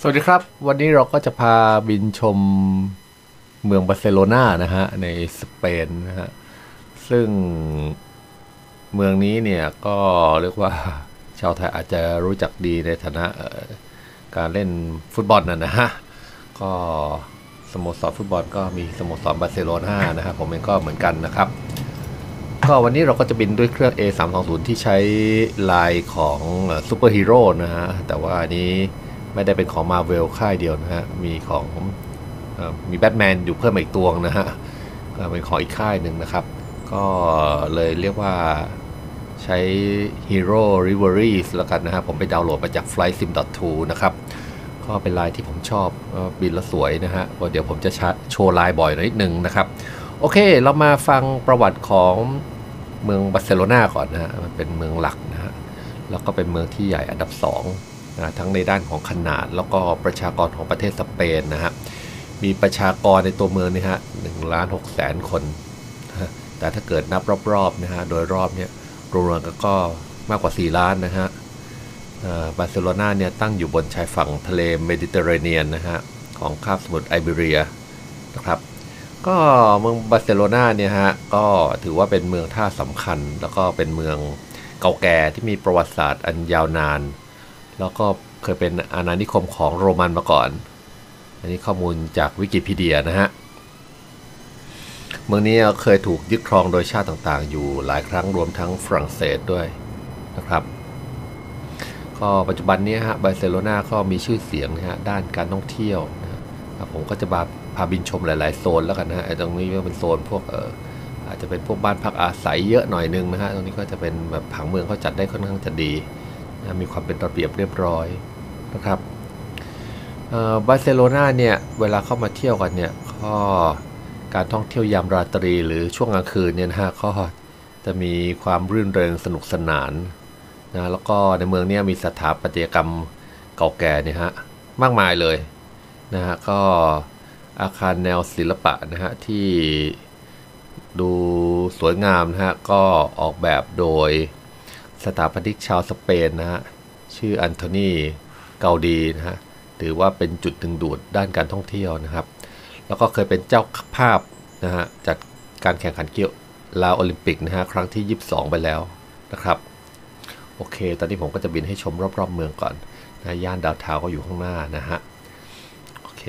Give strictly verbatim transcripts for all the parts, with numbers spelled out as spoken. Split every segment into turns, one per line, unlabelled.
สวัสดีครับวันนี้เราก็จะพาบินชมเมืองบาร์เซโลนานะฮะในสเปนนะฮะซึ่งเมืองนี้เนี่ยก็เรียกว่าชาวไทยอาจจะรู้จักดีในฐานะการเล่นฟุตบอลนะนะฮะก็สโมสรฟุตบอลก็มีสโมสรบาร์เซโลนานะฮะผมเองก็เหมือนกันนะครับก็วันนี้เราก็จะบินด้วยเครื่อง เอ สาม สอง ศูนย์ ที่ใช้ลายของซูเปอร์ฮีโร่นะฮะแต่ว่าอันนี้ไม่ได้เป็นของ Marvel ค่ายเดียวนะฮะมีของมีแบทแมนอยู่เพิ่มอีกตัวนะฮะเป็นของอีกค่ายหนึ่งนะครับก็เลยเรียกว่าใช้ Hero Rivalries แล้วกันนะฮะผมไปดาวน์โหลดมาจาก ไฟลท์ซิม ดอท ทู นะครับก็เป็นลายที่ผมชอบบินแล้วสวยนะฮะเดี๋ยวผมจะโชว์ลายบ่อยนิดนึงนะครับโอเคเรามาฟังประวัติของเมืองบาร์เซโลนาก่อนนะฮะมันเป็นเมืองหลักนะฮะแล้วก็เป็นเมืองที่ใหญ่อันดับสองนะทั้งในด้านของขนาดแล้วก็ประชากรของประเทศสเปนนะฮะมีประชากรในตัวเมืองนี่ฮะหนึ่งล้านหกแสนคนนะแต่ถ้าเกิดนับรอบๆนะฮะโดยรอบเนี่ยรวมๆก็มากกว่าสี่ล้านนะฮะบาร์เซโลนาเนี่ยตั้งอยู่บนชายฝั่งทะเลเมดิเตอร์เรเนียนนะฮะของคาบสมุทรไอเบเรียนะครับก็เมืองบาร์เซโลนาเนี่ยฮะก็ถือว่าเป็นเมืองท่าสำคัญแล้วก็เป็นเมืองเก่าแก่ที่มีประวัติศาสตร์อันยาวนานแล้วก็เคยเป็นอาณานิคมของโรมันมาก่อนอันนี้ข้อมูลจากวิกิพีเดียนะฮะเมืองนี้เคยถูกยึดครองโดยชาติต่างๆอยู่หลายครั้งรวมทั้งฝรั่งเศสด้วยนะครับก็ปัจจุบันนี้ฮะบาร์เซโลนาก็มีชื่อเสียงนะฮะด้านการท่องเที่ยวนะผมก็จะมาพาบินชมหลายๆโซนแล้วกันนะฮะไอ้ตรงนี้ก็เป็นโซนพวกเอออาจจะเป็นพวกบ้านพักอาศัยเยอะหน่อยนึงนะฮะตรงนี้ก็จะเป็นแบบผังเมืองเขาจัดได้ค่อนข้างจะดีนะมีความเป็นระเบียบเรียบร้อยนะครับบาร์เซโลนาเนี่ยเวลาเข้ามาเที่ยวกันเนี่ยก็การท่องเที่ยวยามราตรีหรือช่วงกลางคืนเนี่ยนะฮะก็จะมีความรื่นเริงสนุกสนานนะแล้วก็ในเมืองนี้มีสถาปัตยกรรมเก่าแก่เนี่ยฮะมากมายเลยนะฮะก็อาคารแนวศิลปะนะฮะที่ดูสวยงามนะฮะก็ออกแบบโดยสถาปนิกชาวสเปนนะฮะชื่ออันโทนีเกาดีนะฮะถือว่าเป็นจุดดึงดูดด้านการท่องเที่ยวนะครับแล้วก็เคยเป็นเจ้าภาพนะฮะจัดการแข่งขันกีฬาโอลิมปิกนะฮะครั้งที่ยี่สิบสองไปแล้วนะครับโอเคตอนนี้ผมก็จะบินให้ชมรอบๆเมืองก่อนนะย่านดาวเทาก็อยู่ข้างหน้านะฮะโอเค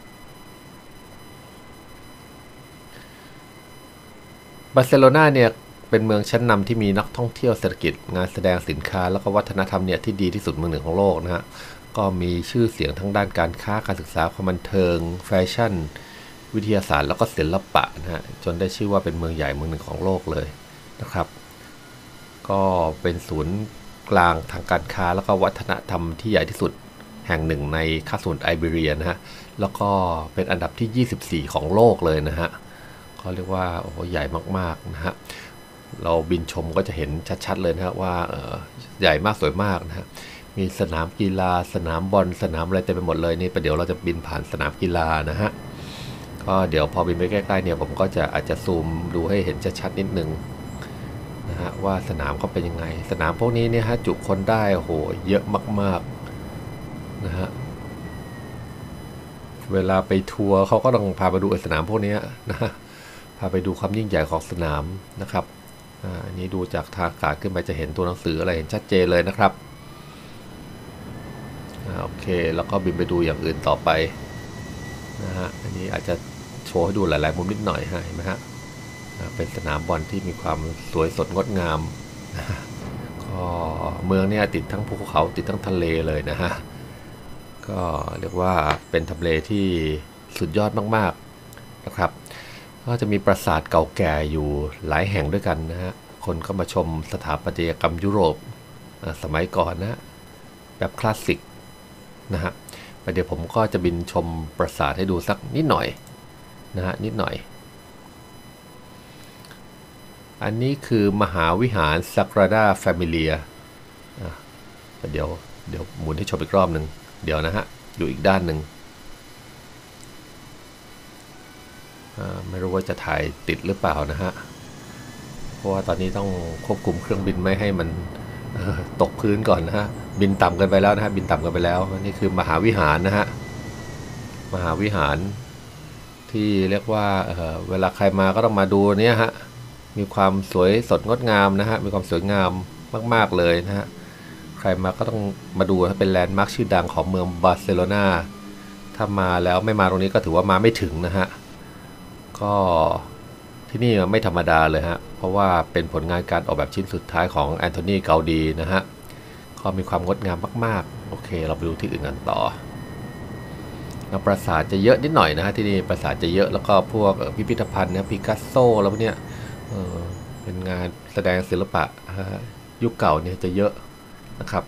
บาร์เซโลนาเนี่ยเป็นเมืองชั้นนำที่มีนักท่องเที่ยวเศรษฐกิจงานแสดงสินค้าแล้วก็วัฒนธรรมเนี่ยที่ดีที่สุดเมืองหนึ่งของโลกนะฮะก็มีชื่อเสียงทั้งด้านการค้าการศึกษาความบันเทิงแฟชั่นวิทยาศาสตร์แล้วก็ศิลปะนะฮะจนได้ชื่อว่าเป็นเมืองใหญ่เมืองหนึ่งของโลกเลยนะครับก็เป็นศูนย์กลางทางการค้าแล้วก็วัฒนธรรมที่ใหญ่ที่สุดแห่งหนึ่งในคาบสมุทรไอเบเรียนะฮะแล้วก็เป็นอันดับที่ยี่สิบสี่ของโลกเลยนะฮะก็เรียกว่าโอ้โหใหญ่มากๆนะฮะเราบินชมก็จะเห็นชัดๆเลยนะฮะว่าใหญ่มากสวยมากนะฮะมีสนามกีฬาสนามบอลสนามอะไรเต็มไปหมดเลยนี่ประเดี๋ยวเราจะบินผ่านสนามกีฬานะฮะก็เดี๋ยวพอบินไปใกล้ๆเนี่ยผมก็จะอาจจะซูมดูให้เห็นชัดๆนิดนึงนะฮะว่าสนามเขาเป็นยังไงสนามพวกนี้เนี่ยฮะจุคนได้โอ้โหเยอะมากๆนะฮะเวลาไปทัวร์เขาก็ต้องพาไปดูสนามพวกนี้นะฮะพาไปดูความยิ่งใหญ่ของสนามนะครับอันนี้ดูจากทางอากาศขึ้นไปจะเห็นตัวหนังสืออะไรเห็นชัดเจนเลยนะครับโอเคแล้วก็บินไปดูอย่างอื่นต่อไปนะฮะอันนี้อาจจะโชว์ให้ดูหลายๆมุมนิดหน่อยฮะเห็นไหมฮะเป็นสนามบอลที่มีความสวยสดงดงามก็เมืองเนี่ยติดทั้งภูเขาติดทั้งทะเลเลยนะฮะก็เรียกว่าเป็นทำเลที่สุดยอดมากๆนะครับก็จะมีปราสาทเก่าแก่อยู่หลายแห่งด้วยกันนะฮะคนก็มาชมสถาปัตยกรรมยุโรปสมัยก่อนนะแบบคลาสสิกนะฮะเดี๋ยวผมก็จะบินชมปราสาทให้ดูสักนิดหน่อยนะฮะนิดหน่อยอันนี้คือมหาวิหาร Sagrada Familia เดี๋ยวเดี๋ยวหมุนให้ชมอีกรอบหนึ่งเดี๋ยวนะฮะอยู่อีกด้านหนึ่งไม่รู้ว่าจะถ่ายติดหรือเปล่านะฮะเพราะว่าตอนนี้ต้องควบคุมเครื่องบินไม่ให้มันตกพื้นก่อนนะฮะบินต่ำกันไปแล้วนะฮะบินต่ำกันไปแล้วนี่คือมหาวิหารนะฮะมหาวิหารที่เรียกว่า เ, เวลาใครมาก็ต้องมาดูเนี้ยฮะมีความสวยสดงดงามนะฮะมีความสวยงามมากๆเลยนะฮะใครมาก็ต้องมาดูเป็นแลนด์มาร์คชื่อดังของเมืองบาร์เซโลนาถ้ามาแล้วไม่มาตรงนี้ก็ถือว่ามาไม่ถึงนะฮะก็ที่นี่ไม่ธรรมดาเลยฮะเพราะว่าเป็นผลงานการออกแบบชิ้นสุดท้ายของแอนโทนีเกาดีนะฮะก็มีความงดงามมากๆโอเคเราไปดูที่อื่นกันต่อปราสาทจะเยอะนิดหน่อยนะฮะที่นี่ปราสาทจะเยอะแล้วก็พวกพิพิธภัณฑ์นะปิกัสโซแล้วพวกเนี้ย เออเป็นงานแสดงศิลปะยุคเก่าเนี่ยจะเยอะนะครับ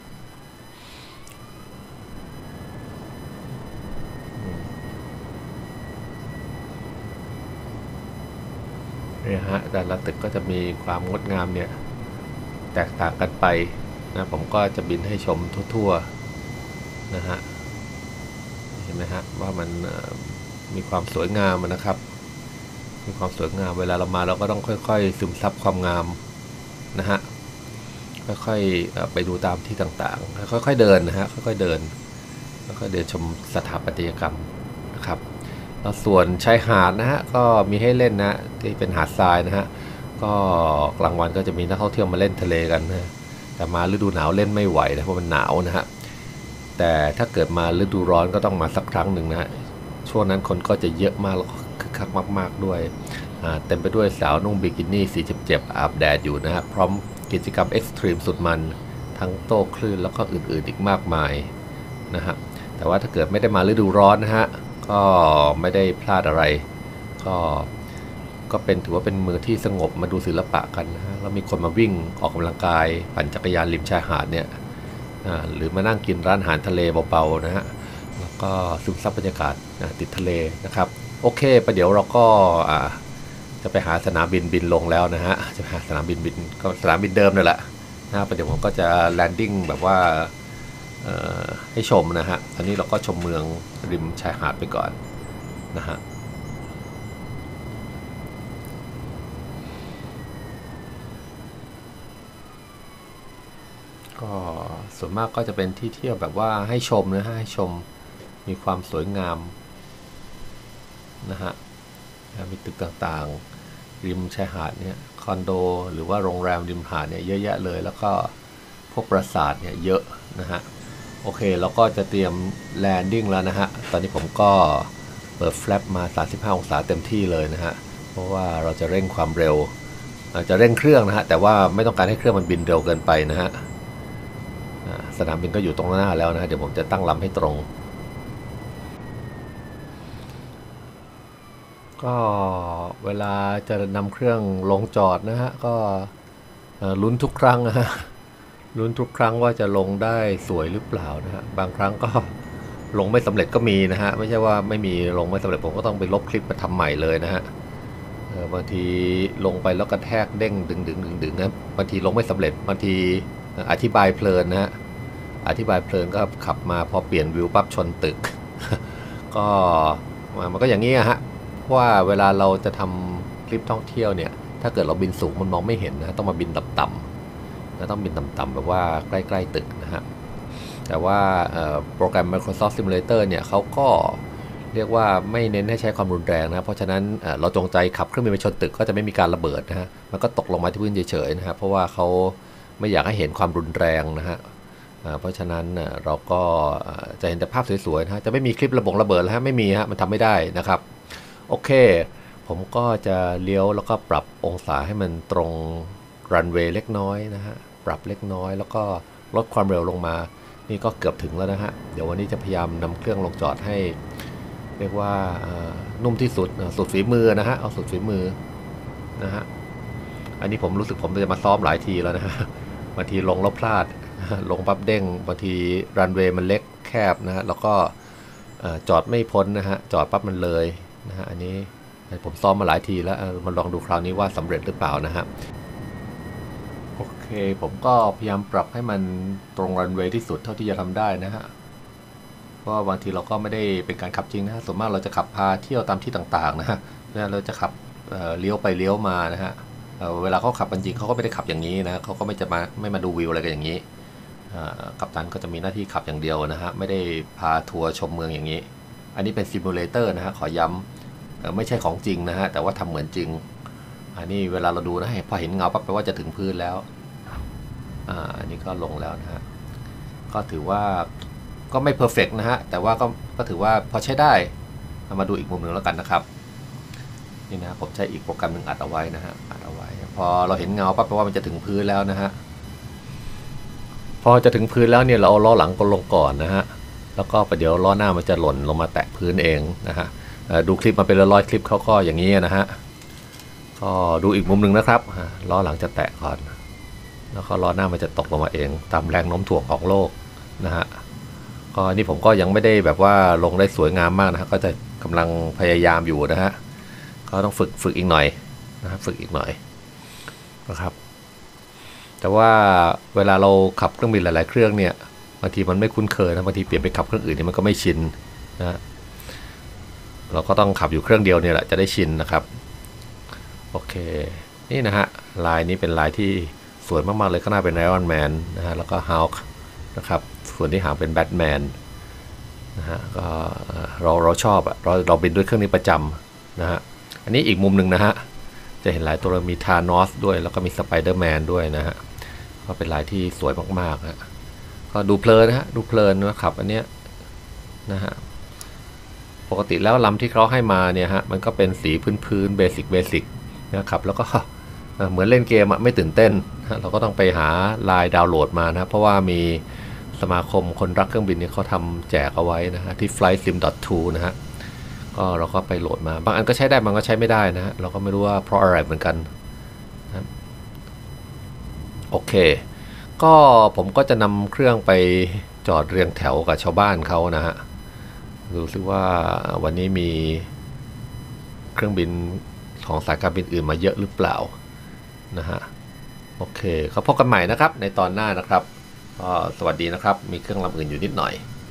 เนี่ยฮะแต่ละตึกก็จะมีความงดงามเนี่ยแตกต่างกันไปนะผมก็จะบินให้ชมทั่วๆนะฮะเห็นไหมฮะว่ามันมีความสวยงามนะครับมีความสวยงามเวลาเรามาเราก็ต้องค่อยๆซึมซับความงามนะฮะค่อยๆไปดูตามที่ต่างๆค่อยๆเดินนะฮะค่อยๆเดินแล้วก็เดินชมสถาปัตยกรรมนะครับแล้วส่วนชายหาดนะฮะก็มีให้เล่นนะที่เป็นหาดทรายนะฮะก็กลางวันก็จะมีนักท่องเที่ยวมาเล่นทะเลกันนะแต่มาฤดูหนาวเล่นไม่ไหวนะเพราะมันหนาวนะฮะแต่ถ้าเกิดมาฤดูร้อนก็ต้องมาสักครั้งหนึ่งนะฮะช่วงนั้นคนก็จะเยอะมากแล้วคึกคักมากๆด้วยเต็มไปด้วยสาวนุ่งบิกินี่สีเจ็บๆอาบแดดอยู่นะฮะพร้อมกิจกรรมเอ็กซ์ตรีมสุดมันทั้งโต้คลื่นแล้วก็อื่นๆอีกมากมายนะฮะแต่ว่าถ้าเกิดไม่ได้มาฤดูร้อนนะฮะก็ไม่ได้พลาดอะไรก็ก็เป็นถือว่าเป็นเมืองที่สงบมาดูศิลปะกันนะฮะแล้วมีคนมาวิ่งออกกำลังกายปั่นจักรยานริมชายหาดเนี่ยหรือมานั่งกินร้านอาหารทะเลเบาๆนะฮะแล้วก็ซึมซับบรรยากาศติดทะเลนะครับโอเคประเดี๋ยวเราก็จะไปหาสนามบินบินลงแล้วนะฮะจะหาสนามบินบินก็สนามบินเดิมนั่นแหละนะประเดี๋ยวผมก็จะแลนดิ้งแบบว่าให้ชมนะฮะตอนนี้เราก็ชมเมืองริมชายหาดไปก่อนนะฮะก็ส่วนมากก็จะเป็นที่เที่ยวแบบว่าให้ชมนะฮะให้ชมมีความสวยงามนะฮะมีตึกต่างๆริมชายหาดเนี่ยคอนโดหรือว่าโรงแรมริมหาดเนี่ยเยอะแยะเลยแล้วก็พวกปราสาทเนี่ยเยอะนะฮะโอเคเราก็จะเตรียมแลนดิ้งแล้วนะฮะตอนนี้ผมก็เปิดแฟลปมาสามสิบห้าองศาเต็มที่เลยนะฮะเพราะว่าเราจะเร่งความเร็วจะเร่งเครื่องนะฮะแต่ว่าไม่ต้องการให้เครื่องมันบินเร็วเกินไปนะฮะสนามบินก็อยู่ตรงหน้าแล้วนะฮะเดี๋ยวผมจะตั้งลำให้ตรงก็เวลาจะนำเครื่องลงจอดนะฮะก็ลุ้นทุกครั้งนะฮะลุ้นทุกครั้งว่าจะลงได้สวยหรือเปล่านะฮะบางครั้งก็ลงไม่สำเร็จก็มีนะฮะไม่ใช่ว่าไม่มีลงไม่สำเร็จผมก็ต้องไปลบคลิปมาทำใหม่เลยนะฮะบางทีลงไปแล้วกระแทกเด้งดึงดึงดึงดึงนะบางทีลงไม่สำเร็จบางทีอธิบายเพลินนะฮะอธิบายเพลินก็ขับมาพอเปลี่ยนวิวปั๊บชนตึกก็มันก็อย่างนี้ฮะว่าเวลาเราจะทำคลิปท่องเที่ยวเนี่ยถ้าเกิดเราบินสูงมันมองไม่เห็นนะต้องมาบินต่ำๆนะต้องบินต่ำๆแบบว่าใกล้ๆตึกนะฮะแต่ว่าโปรแกรม Microsoft Simulator เนี่ยเขาก็เรียกว่าไม่เน้นให้ใช้ความรุนแรงนะเพราะฉะนั้นเราจงใจขับเครื่องบินไปชนตึกก็จะไม่มีการระเบิดนะฮะมันก็ตกลงมาที่พื้นเฉยๆนะฮะเพราะว่าเขาไม่อยากให้เห็นความรุนแรงนะฮะเพราะฉะนั้นเราก็จะเห็นแต่ภาพสวยๆนะฮะจะไม่มีคลิประบงระเบิดแล้วฮะไม่มีฮะมันทำไม่ได้นะครับโอเคผมก็จะเลี้ยวแล้วก็ปรับองศาให้มันตรงรันเวย์เล็กน้อยนะฮะปรับเล็กน้อยแล้วก็ลดความเร็วลงมานี่ก็เกือบถึงแล้วนะฮะเดี๋ยววันนี้จะพยายามนำเครื่องลงจอดให้เรียกว่านุ่มที่สุดสุดฝีมือนะฮะเอาสุดฝีมือนะฮะอันนี้ผมรู้สึกผมจะมาซ้อมหลายทีแล้วนะฮะบางทีลงแล้วพลาดลงปั๊บเด้งบางทีรันเวย์มันเล็กแคบนะฮะแล้วก็จอดไม่พ้นนะฮะจอดปั๊บมันเลยนะฮะอันนี้ผมซ้อมมาหลายทีแล้วมาลองดูคราวนี้ว่าสำเร็จหรือเปล่านะฮะโอเคผมก็พยายามปรับให้มันตรงรันเวย์ที่สุดเท่าที่จะทำได้นะฮะเพราะบางทีเราก็ไม่ได้เป็นการขับจริงนะส่วนมากเราจะขับพาเที่ยวตามที่ต่างๆนะฮะเราจะขับเลี้ยวไปเลี้ยวมานะฮะเวลาเขาขับจริงเขาก็ไม่ได้ขับอย่างนี้นะเขาก็ไม่จะมาไม่มาดูวิวอะไรกันอย่างนี้กัปตันก็จะมีหน้าที่ขับอย่างเดียวนะฮะไม่ได้พาทัวร์ชมเมืองอย่างนี้อันนี้เป็นซิมูเลเตอร์นะฮะขอย้ำไม่ใช่ของจริงนะฮะแต่ว่าทำเหมือนจริงอันนี้เวลาเราดูนะพอเห็นเงาปั๊บแปลว่าจะถึงพื้นแล้วอ่าอันนี้ก็ลงแล้วนะฮะก็ถือว่าก็ไม่เพอร์เฟกต์นะฮะแต่ว่าก็ก็ถือว่าพอใช้ได้มาดูอีกมุมหนึ่งแล้วกันนะครับนี่นะผมใช้อีกโปรแกรมหนึ่งอัดเอาไว้นะฮะอัดเอาไว้พอเราเห็นเงาปั๊บแปลว่ามันจะถึงพื้นแล้วนะฮะพอจะถึงพื้นแล้วเนี่ยเราเอาล้อหลังก็ลงก่อนนะฮะแล้วก็ประเดี๋ยวล้อหน้ามันจะหล่นลงมาแตะพื้นเองนะฮะดูคลิปมาเป็นร้อยคลิปเขาก็อย่างนี้นะฮะก็ดูอีกมุมหนึ่งนะครับล้อหลังจะแตะก่อนแล้วก็ล้อหน้ามันจะตกลงมาเองตามแรงโน้มถ่วงของโลกนะฮะก็นี่ผมก็ยังไม่ได้แบบว่าลงได้สวยงามมากนะฮะก็จะกำลังพยายามอยู่นะฮะก็ต้องฝึกฝึกอีกหน่อยนะครับฝึกอีกหน่อยนะครับแต่ว่าเวลาเราขับเครื่องบินหลายๆเครื่องเนี่ยบางทีมันไม่คุ้นเคยนะบางทีเปลี่ยนไปขับเครื่องอื่นเนี่ยมันก็ไม่ชินนะเราก็ต้องขับอยู่เครื่องเดียวเนี่ยแหละจะได้ชินนะครับโอเคนี่นะฮะลายนี้เป็นลายที่สวยมากๆเลยข้างหน้าเป็นไอรอนแมนนะฮะแล้วก็ฮัลค์นะครับส่วนที่หางเป็นแบทแมนนะฮะก็เราเราชอบอะเราเราบินด้วยเครื่องนี้ประจำนะฮะอันนี้อีกมุมหนึ่งนะฮะจะเห็นลายตัวมีธานอสด้วยแล้วก็มีสไปเดอร์แมนด้วยนะฮะก็เป็นลายที่สวยมากๆฮะก็ดูเพลินนะฮะดูเพลินนะครับอันเนี้ยนะฮะปกติแล้วลำที่เขาให้มาเนี่ยฮะมันก็เป็นสีพื้นๆเบสิกเบสิกนะครับแล้วก็เหมือนเล่นเกมอะไม่ตื่นเต้นเราก็ต้องไปหาลายดาวน์โหลดมานะเพราะว่ามีสมาคมคนรักเครื่องบินเนี่ยเขาทำแจกเอาไว้นะฮะที่ ไฟลท์ซิม ดอท ทู นะฮะก็เราก็ไปโหลดมาบางอันก็ใช้ได้บางก็ใช้ไม่ได้นะฮะเราก็ไม่รู้ว่าเพราะอะไรเหมือนกันนะโอเคก็ผมก็จะนำเครื่องไปจอดเรียงแถวกับชาวบ้านเขานะฮะดูซิว่าวันนี้มีเครื่องบินของสายการบินอื่นมาเยอะหรือเปล่านะฮะโอเคเขาพบกันใหม่นะครับในตอนหน้านะครับก็สวัสดีนะครับมีเครื่องลำอื่นอยู่นิดหน่อย